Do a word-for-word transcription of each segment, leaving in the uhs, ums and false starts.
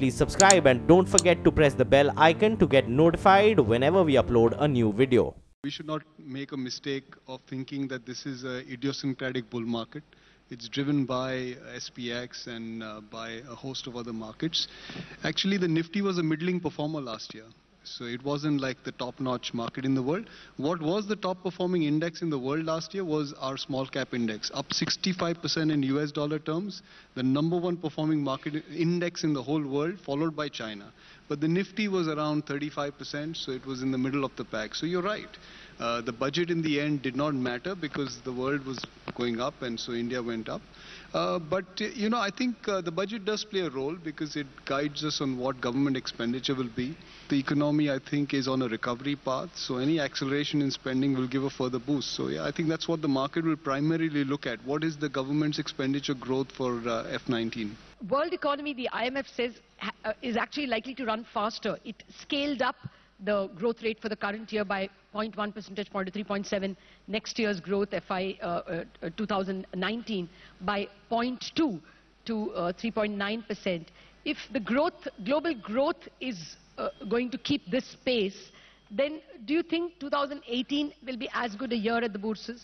please subscribe and don't forget to press the bell icon to get notified whenever we upload a new video. We should not make a mistake of thinking that this is an idiosyncratic bull market. It's driven by S P X and uh, by a host of other markets. Actually, the Nifty was a middling performer last year. So it wasn't like the top-notch market in the world. What was the top-performing index in the world last year was our small-cap index, up sixty-five percent in U S dollar terms, the number one performing market index in the whole world, followed by China. But the Nifty was around thirty-five percent, so it was in the middle of the pack. So you're right. Uh, the budget in the end did not matter because the world was going up and so India went up. Uh, but, uh, you know, I think uh, the budget does play a role because it guides us on what government expenditure will be. The economy, I think, is on a recovery path. So any acceleration in spending will give a further boost. So, yeah, I think that's what the market will primarily look at. What is the government's expenditure growth for uh, F nineteen? World economy, the I M F says, uh, is actually likely to run faster. It scaled up the growth rate for the current year by zero point one percentage point to three point seven. Next year's growth, F Y uh, uh, two thousand nineteen, by zero point two to uh, three point nine percent. If the growth, global growth is uh, going to keep this pace, then do you think two thousand eighteen will be as good a year at the bourses?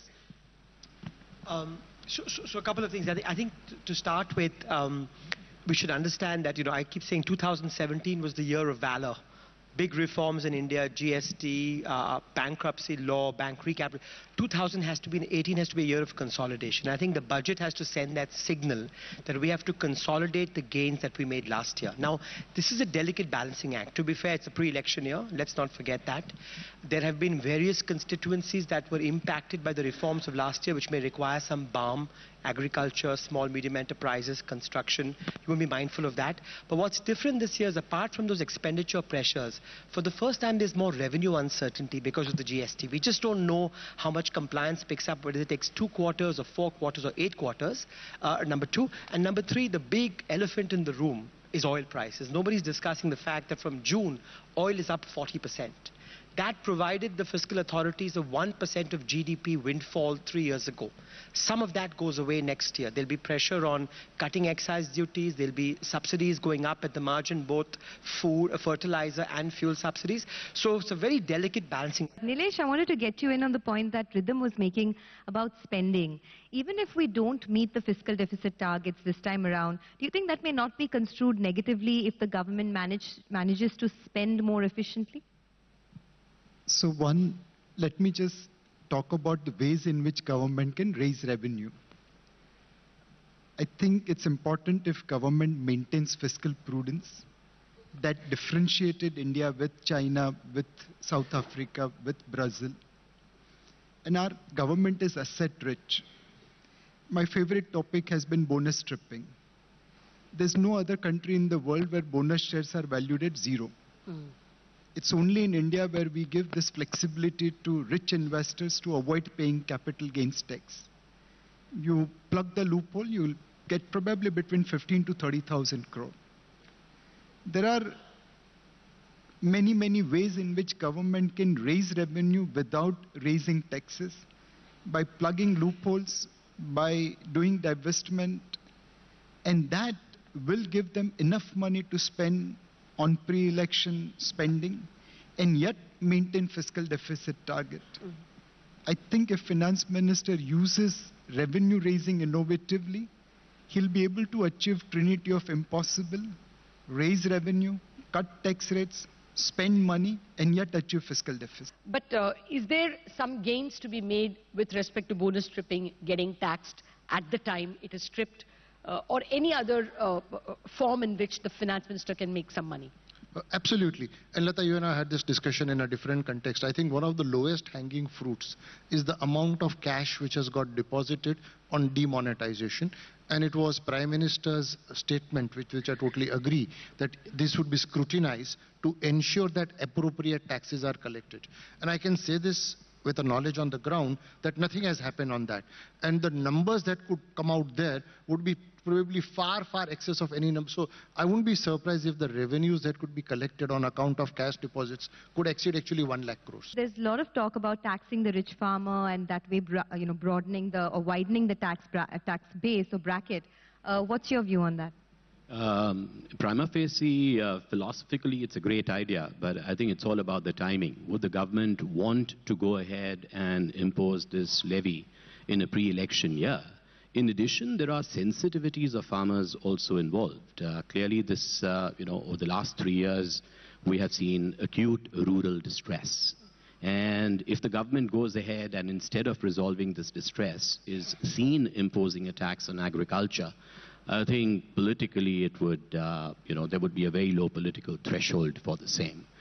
Um, so, so, so a couple of things. I, th I think to start with, um, we should understand that, you know, I keep saying two thousand seventeen was the year of valor. Big reforms in India, G S T, uh, bankruptcy law, bank recap. two thousand has to be, eighteen has to be a year of consolidation. I think the budget has to send that signal that we have to consolidate the gains that we made last year. Now, this is a delicate balancing act. To be fair, it's a pre-election year. Let's not forget that. There have been various constituencies that were impacted by the reforms of last year, which may require some balm. Agriculture, small, medium enterprises, construction. You will be mindful of that. But what's different this year is, apart from those expenditure pressures, for the first time there's more revenue uncertainty because of the G S T. We just don't know how much compliance picks up, whether it takes two quarters or four quarters or eight quarters, uh, number two. And number three, the big elephant in the room is oil prices. Nobody's discussing the fact that from June, oil is up forty percent. That provided the fiscal authorities a one percent of G D P windfall three years ago. Some of that goes away next year. There'll be pressure on cutting excise duties. There'll be subsidies going up at the margin, both food, fertilizer and fuel subsidies. So it's a very delicate balancing. Nilesh, I wanted to get you in on the point that Ridham was making about spending. Even if we don't meet the fiscal deficit targets this time around, do you think that may not be construed negatively if the government manage, manages to spend more efficiently? So one, let me just talk about the ways in which government can raise revenue. I think it's important if government maintains fiscal prudence that differentiated India with China, with South Africa, with Brazil. And our government is asset rich. My favorite topic has been bonus stripping. There's no other country in the world where bonus shares are valued at zero. Mm. It's only in India where we give this flexibility to rich investors to avoid paying capital gains tax. You plug the loophole, you'll get probably between fifteen to thirty thousand crore. There are many, many ways in which government can raise revenue without raising taxes, by plugging loopholes, by doing divestment, and that will give them enough money to spend on pre-election spending and yet maintain fiscal deficit target. Mm-hmm. I think if finance minister uses revenue raising innovatively, he'll be able to achieve trinity of impossible: raise revenue, cut tax rates, spend money, and yet achieve fiscal deficit. But uh, is there some gains to be made with respect to bonus stripping getting taxed at the time it is stripped, uh, or any other uh, form in which the finance minister can make some money? Uh, absolutely. And Lata, you and I had this discussion in a different context. I think one of the lowest hanging fruits is the amount of cash which has got deposited on demonetization. And it was Prime Minister's statement, which, which I totally agree, that this would be scrutinized to ensure that appropriate taxes are collected. And I can say this with a knowledge on the ground that nothing has happened on that. And the numbers that could come out there would be probably far, far excess of any number. So I wouldn't be surprised if the revenues that could be collected on account of cash deposits could exceed actually one lakh crores. There's a lot of talk about taxing the rich farmer and that way, you know, broadening the or widening the tax tax base or bracket. Uh, what's your view on that? Um, prima facie, uh, philosophically, it's a great idea, but I think it's all about the timing. Would the government want to go ahead and impose this levy in a pre-election year? In addition, there are sensitivities of farmers also involved. Uh, clearly, this, uh, you know, over the last three years, we have seen acute rural distress. And if the government goes ahead and instead of resolving this distress is seen imposing a tax on agriculture, I think politically it would, uh, you know, there would be a very low political threshold for the same.